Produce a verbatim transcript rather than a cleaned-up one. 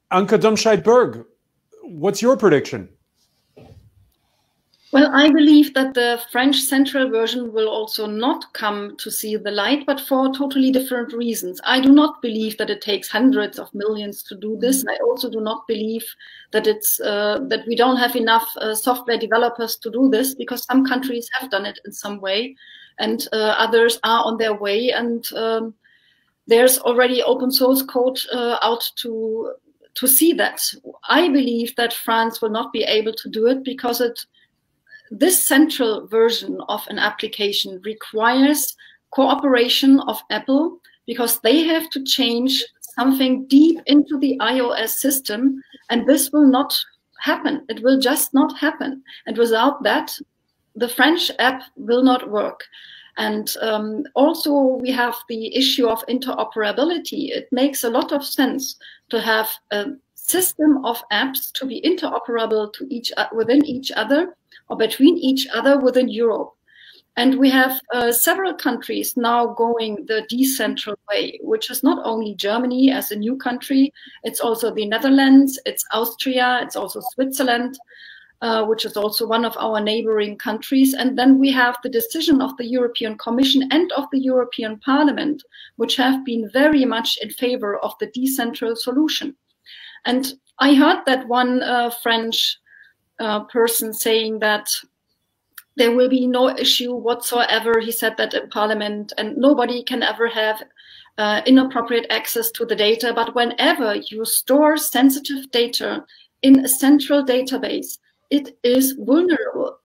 Anke Domscheit-Berg, what's your prediction? Well, I believe that the French central version will also not come to see the light, but for totally different reasons. I do not believe that it takes hundreds of millions to do this. And I also do not believe that it's uh, that we don't have enough uh, software developers to do this, because some countries have done it in some way, and uh, others are on their way. And um, there's already open source code uh, out to to see that. I believe that France will not be able to do it because it. This central version of an application requires cooperation of Apple, because they have to change something deep into the iOS system, and this will not happen. It will just not happen. And without that, the French app will not work. And um, also we have the issue of interoperability. It makes a lot of sense to have a system of apps to be interoperable to each within each other, or between each other within Europe. And we have uh, several countries now going the decentral way, which is not only Germany as a new country, it's also the Netherlands, it's Austria, it's also Switzerland, uh, which is also one of our neighboring countries. And then we have the decision of the European Commission and of the European Parliament, which have been very much in favor of the decentral solution. And I heard that one uh, French uh, person saying that there will be no issue whatsoever. He said that in Parliament, and nobody can ever have uh, inappropriate access to the data. But whenever you store sensitive data in a central database, it is vulnerable.